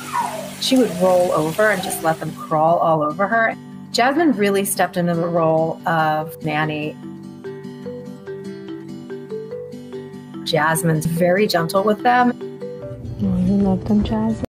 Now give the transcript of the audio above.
She would roll over and just let them crawl all over her. Jasmine really stepped into the role of Nanny. Jasmine's very gentle with them. Oh, you love them, Jasmine.